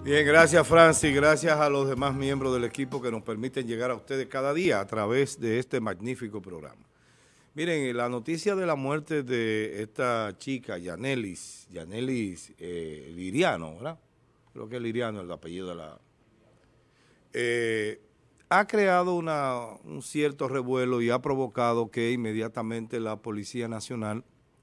Bien, gracias Francis, gracias a los demás miembros del equipo que nos permiten llegar a ustedes cada día a través de este magnífico programa. Miren, la noticia de la muerte de esta chica, Yanelis Liriano, ¿verdad? Creo que es Liriano el apellido de la... ha creado un cierto revuelo y ha provocado que inmediatamente la Policía Nacional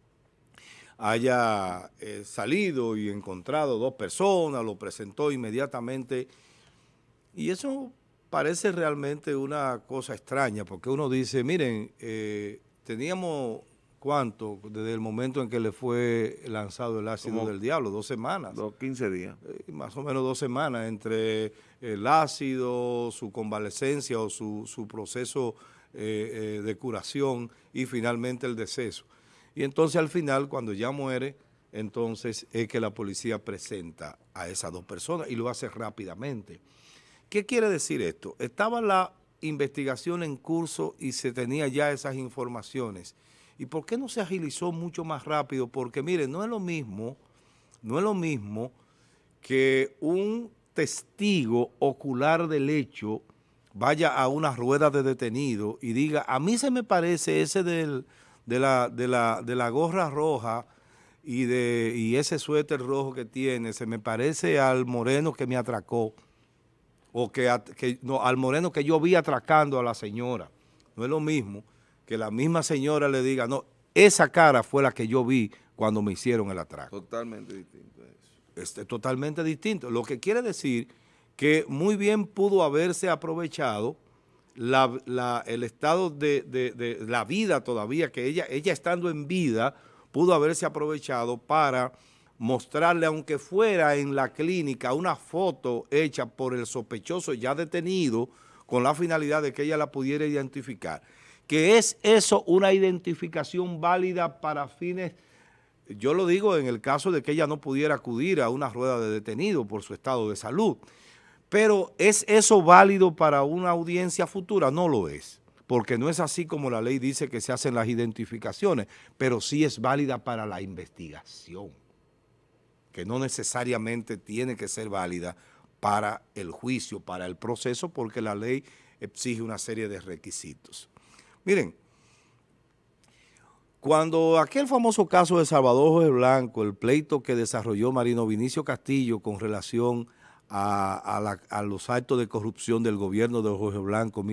haya salido y encontrado dos personas, lo presentó inmediatamente, y eso parece realmente una cosa extraña, porque uno dice, miren, teníamos, ¿cuánto? Desde el momento en que le fue lanzado el ácido del diablo, 2 semanas. 15 días. Más o menos 2 semanas entre el ácido, su convalescencia o su proceso de curación y finalmente el deceso. Y entonces al final, cuando ya muere, entonces es que la policía presenta a esas dos personas y lo hace rápidamente. ¿Qué quiere decir esto? Estaba la investigación en curso y se tenía ya esas informaciones. ¿Y por qué no se agilizó mucho más rápido? Porque miren, no es lo mismo que un testigo ocular del hecho vaya a una rueda de detenido y diga, a mí se me parece ese de la gorra roja y ese suéter rojo que tiene, se me parece al moreno que me atracó, o no, al moreno que yo vi atracando a la señora. No es lo mismo que la misma señora le diga, no, esa cara fue la que yo vi cuando me hicieron el atraco. Totalmente distinto eso. Totalmente distinto. Lo que quiere decir que muy bien pudo haberse aprovechado el estado de la vida todavía, que ella estando en vida, pudo haberse aprovechado para mostrarle, aunque fuera en la clínica, una foto hecha por el sospechoso ya detenido, con la finalidad de que ella la pudiera identificar. Que es eso una identificación válida para fines, yo lo digo en el caso de que ella no pudiera acudir a una rueda de detenido por su estado de salud. Pero ¿es eso válido para una audiencia futura? No lo es, porque no es así como la ley dice que se hacen las identificaciones, pero sí es válida para la investigación, que no necesariamente tiene que ser válida para el juicio, para el proceso, porque la ley exige una serie de requisitos. Miren, cuando aquel famoso caso de Salvador Jorge Blanco, el pleito que desarrolló Marino Vinicio Castillo con relación a los actos de corrupción del gobierno de Jorge Blanco,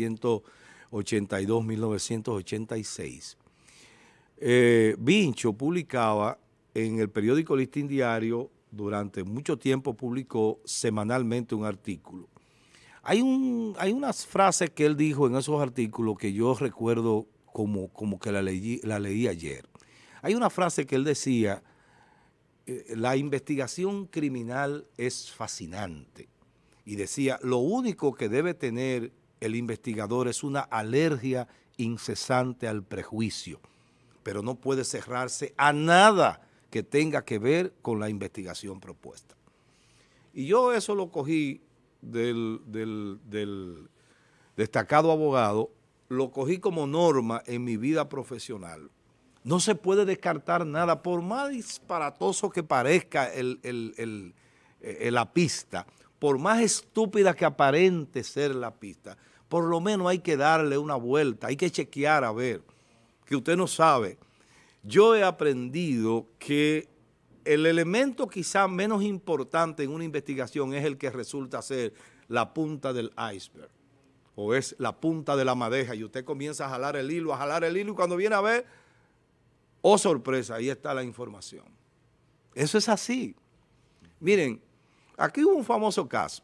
1982-1986. Vincho publicaba en el periódico Listín Diario, durante mucho tiempo publicó semanalmente un artículo. Hay unas frases que él dijo en esos artículos que yo recuerdo como que la leí ayer. Hay una frase que él decía, la investigación criminal es fascinante, y decía, lo único que debe tener el investigador es una alergia incesante al prejuicio, pero no puede cerrarse a nada que tenga que ver con la investigación propuesta. Y yo eso lo cogí del destacado abogado, lo cogí como norma en mi vida profesional. No se puede descartar nada, por más disparatoso que parezca la pista, por más estúpida que aparente ser la pista, por lo menos hay que darle una vuelta, hay que chequear a ver, que usted no sabe. Yo he aprendido que el elemento quizá menos importante en una investigación es el que resulta ser la punta del iceberg, o es la punta de la madeja, y usted comienza a jalar el hilo, y cuando viene a ver, oh sorpresa, ahí está la información. Eso es así. Miren, aquí hubo un famoso caso.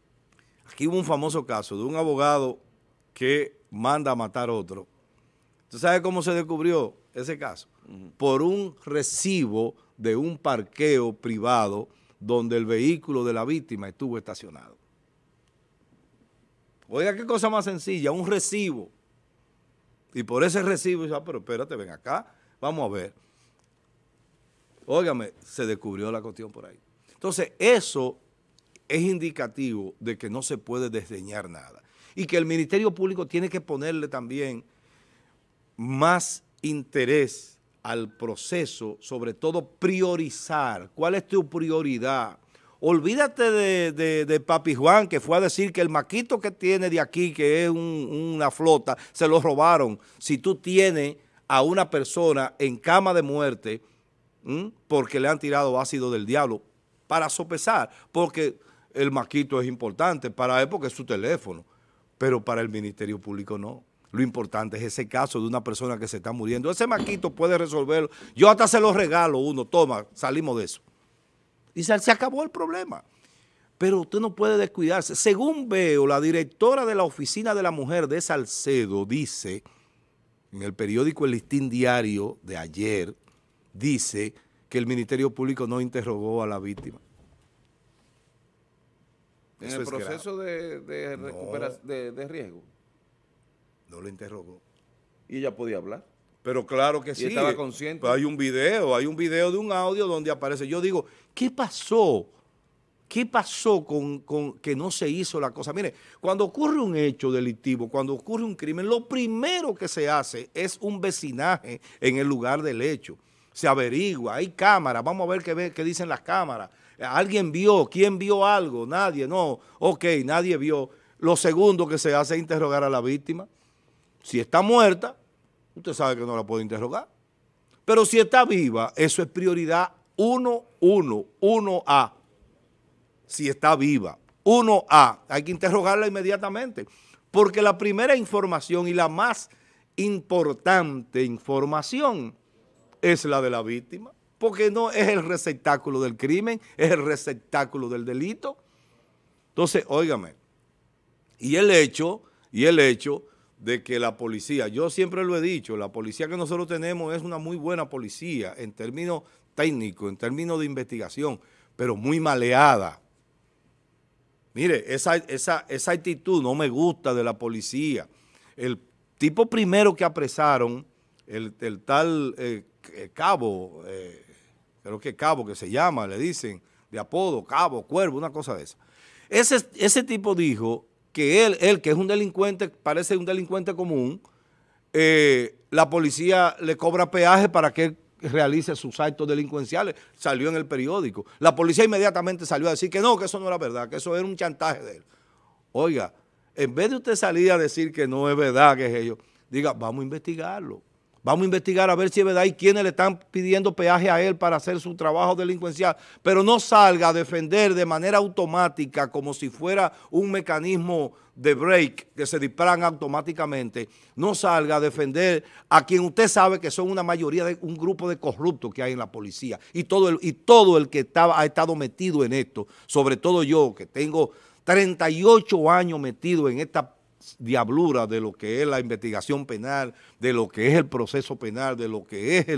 De un abogado que manda a matar a otro. ¿Tú sabes cómo se descubrió ese caso? Por un recibo de un parqueo privado donde el vehículo de la víctima estuvo estacionado. Oiga, qué cosa más sencilla, un recibo. Y por ese recibo, dice, pero espérate, ven acá, vamos a ver. Óigame, se descubrió la cuestión por ahí. Entonces, eso es indicativo de que no se puede desdeñar nada. Y que el Ministerio Público tiene que ponerle también más interés al proceso, sobre todo priorizar. ¿Cuál es tu prioridad? olvídate de Papi Juan, que fue a decir que el maquito que tiene de aquí, que es una flota, se lo robaron. Si tú tienes a una persona en cama de muerte, porque le han tirado ácido del diablo, para sopesar, porque el maquito es importante para él porque es su teléfono, pero para el Ministerio Público no. Lo importante es ese caso de una persona que se está muriendo. Ese maquito puede resolverlo. Yo hasta se lo regalo uno, toma, salimos de eso. Y se acabó el problema. Pero usted no puede descuidarse. Según veo, la directora de la Oficina de la Mujer de Salcedo dice, en el periódico El Listín Diario de ayer, dice que el Ministerio Público no interrogó a la víctima. En el proceso de recuperación de riesgo. No lo interrogó. Y ella podía hablar. Pero claro que sí. Y estaba consciente. Pues hay un video de un audio donde aparece. Yo digo, ¿qué pasó? ¿Qué pasó con que no se hizo la cosa? Mire, cuando ocurre un hecho delictivo, cuando ocurre un crimen, lo primero que se hace es un vecinaje en el lugar del hecho. Se averigua, hay cámaras, vamos a ver qué dicen las cámaras. ¿Alguien vio? ¿Quién vio algo? Nadie, no. Ok, nadie vio. Lo segundo que se hace es interrogar a la víctima. Si está muerta, usted sabe que no la puede interrogar. Pero si está viva, eso es prioridad 1A. Si está viva, 1A, hay que interrogarla inmediatamente. Porque la primera información y la más importante información es la de la víctima. Porque no es el receptáculo del crimen, es el receptáculo del delito. Entonces, óigame, y el hecho de que la policía, yo siempre lo he dicho, la policía que nosotros tenemos es una muy buena policía en términos técnicos, en términos de investigación, pero muy maleada. Mire, esa actitud no me gusta de la policía. El tipo primero que apresaron, el tal Cabo, creo que Cabo que se llama, le dicen, de apodo, Cabo, Cuervo, una cosa de esa. Ese tipo dijo que él que es un delincuente, parece un delincuente común, la policía le cobra peaje para que él realice sus actos delincuenciales. Salió en el periódico. La policía inmediatamente salió a decir que no, que eso no era verdad, que eso era un chantaje de él. Oiga, en vez de usted salir a decir que no es verdad, que es ello, diga, vamos a investigarlo. Vamos a investigar a ver si es verdad y quiénes le están pidiendo peaje a él para hacer su trabajo delincuencial. Pero no salga a defender de manera automática como si fuera un mecanismo de break que se disparan automáticamente. No salga a defender a quien usted sabe que son una mayoría de un grupo de corruptos que hay en la policía. Y todo el que ha estado metido en esto, sobre todo yo que tengo 38 años metido en esta diablura de lo que es la investigación penal, de lo que es el proceso penal, de lo que es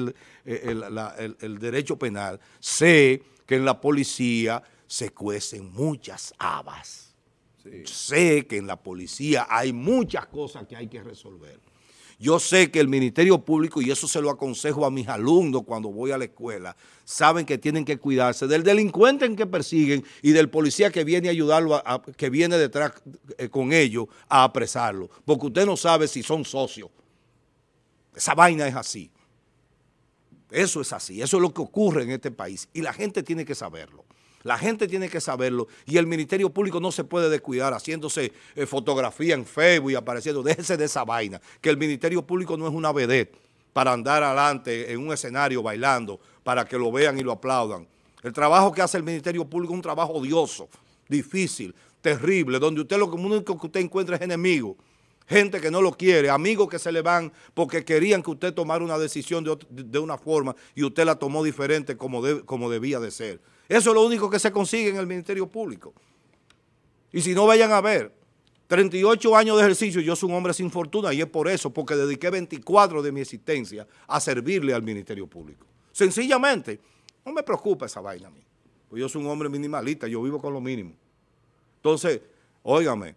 el derecho penal, sé que en la policía se cuecen muchas habas. Sí. Sé que en la policía hay muchas cosas que hay que resolver. Yo sé que el Ministerio Público, y eso se lo aconsejo a mis alumnos cuando voy a la escuela, saben que tienen que cuidarse del delincuente en que persiguen y del policía que viene a ayudarlo, que viene detrás con ellos a apresarlo. Porque usted no sabe si son socios. Esa vaina es así. Eso es así. Eso es lo que ocurre en este país. Y la gente tiene que saberlo. La gente tiene que saberlo y el Ministerio Público no se puede descuidar haciéndose fotografía en Facebook y apareciendo. Déjese de esa vaina, que el Ministerio Público no es una vedette para andar adelante en un escenario bailando, para que lo vean y lo aplaudan. El trabajo que hace el Ministerio Público es un trabajo odioso, difícil, terrible, donde usted lo único que usted encuentra es enemigos, gente que no lo quiere, amigos que se le van porque querían que usted tomara una decisión de una forma y usted la tomó diferente como debía de ser. Eso es lo único que se consigue en el Ministerio Público. Y si no, vayan a ver, 38 años de ejercicio, yo soy un hombre sin fortuna y es por eso, porque dediqué 24 de mi existencia a servirle al Ministerio Público. Sencillamente, no me preocupa esa vaina a mí, pues yo soy un hombre minimalista, yo vivo con lo mínimo. Entonces, óigame,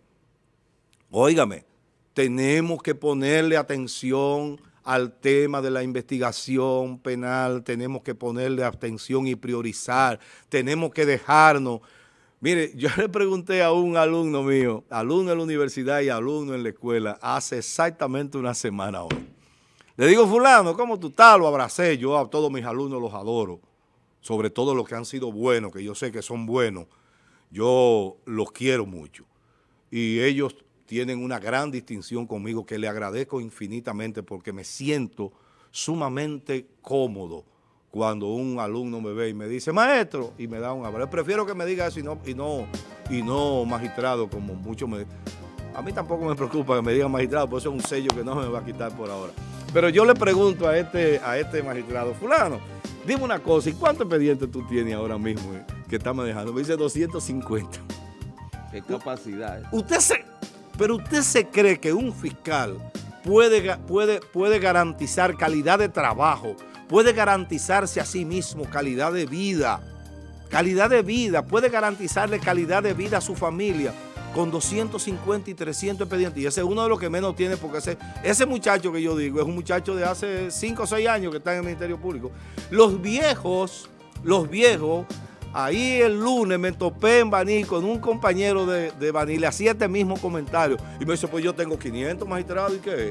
tenemos que ponerle atención al tema de la investigación penal, tenemos que ponerle atención y priorizar, tenemos que dejarnos. Mire, yo le pregunté a un alumno mío, alumno en la universidad y alumno en la escuela, hace exactamente una semana hoy. Le digo, fulano, ¿cómo tú estás? Lo abracé, yo a todos mis alumnos los adoro. sobre todo los que han sido buenos, que yo sé que son buenos, yo los quiero mucho. Y ellos tienen una gran distinción conmigo que le agradezco infinitamente porque me siento sumamente cómodo cuando un alumno me ve y me dice, maestro, y me da un abrazo. Prefiero que me diga eso y no magistrado, como muchos me... A mí tampoco me preocupa que me digan magistrado, porque eso es un sello que no me va a quitar por ahora. Pero yo le pregunto a este magistrado, fulano, dime una cosa, ¿y cuántos expedientes tú tienes ahora mismo que estás manejando? Me dice 250. ¿Qué capacidad? Pero usted se cree que un fiscal puede garantizar calidad de trabajo, puede garantizarse a sí mismo calidad de vida, puede garantizarle calidad de vida a su familia con 250 y 300 expedientes. Y ese es uno de los que menos tiene, porque ese muchacho que yo digo es un muchacho de hace 5 o 6 años que está en el Ministerio Público. Los viejos, ahí el lunes me topé en Baní con un compañero de Baní, le hacía este mismo comentario. Y me dice, pues yo tengo 500 magistrados, ¿y qué?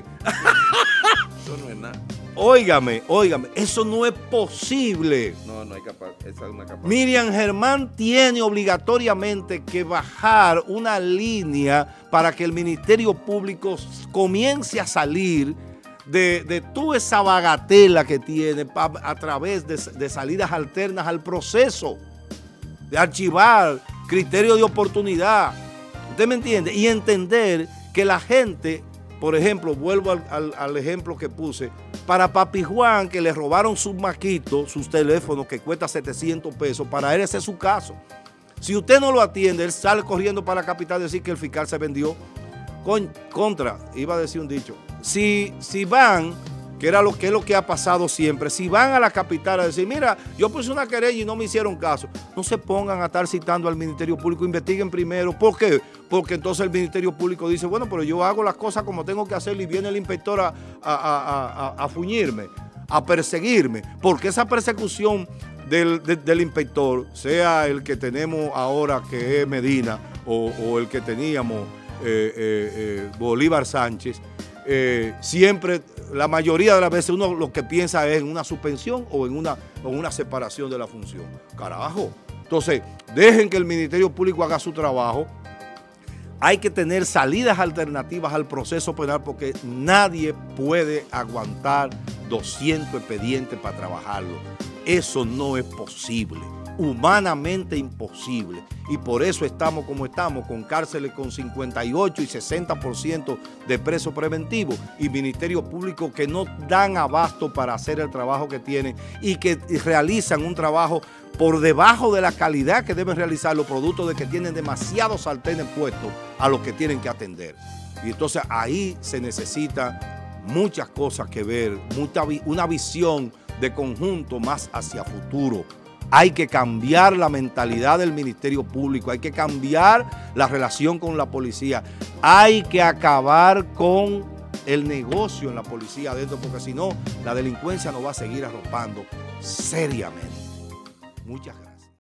Eso no es nada. Óigame, eso no es posible. No hay esa es una capacidad. Miriam Germán tiene obligatoriamente que bajar una línea para que el Ministerio Público comience a salir de toda esa bagatela que tiene a través de salidas alternas al proceso, de archivar, criterio de oportunidad. ¿Usted me entiende? Y entender que la gente, por ejemplo, vuelvo al ejemplo que puse, para Papi Juan, que le robaron sus maquitos, sus teléfonos, que cuesta 700 pesos, para él ese es su caso. Si usted no lo atiende, él sale corriendo para la capital a decir que el fiscal se vendió. Iba a decir un dicho, si van, que es lo que ha pasado siempre, si van a la capital a decir, mira, yo puse una querella y no me hicieron caso, no se pongan a estar citando al Ministerio Público, investiguen primero. ¿Por qué? Porque entonces el Ministerio Público dice, bueno, pero yo hago las cosas como tengo que hacer y viene el inspector a fuñirme, a perseguirme, porque esa persecución del inspector, sea el que tenemos ahora que es Medina o el que teníamos Bolívar Sánchez, siempre, la mayoría de las veces uno lo que piensa es en una suspensión o en una separación de la función. Carajo. Entonces, dejen que el Ministerio Público haga su trabajo. Hay que tener salidas alternativas al proceso penal porque nadie puede aguantar 200 expedientes para trabajarlo. Eso no es posible, humanamente imposible. Y por eso estamos como estamos, con cárceles con 58 y 60% de presos preventivos y ministerios públicos que no dan abasto para hacer el trabajo que tienen y que realizan un trabajo por debajo de la calidad que deben realizar los productos de que tienen demasiados sartenes puestos a los que tienen que atender. Y entonces ahí se necesita muchas cosas que ver, una visión de conjunto más hacia futuro. Hay que cambiar la mentalidad del Ministerio Público, hay que cambiar la relación con la policía, hay que acabar con el negocio en la policía adentro, porque si no, la delincuencia nos va a seguir arropando seriamente. Muchas gracias.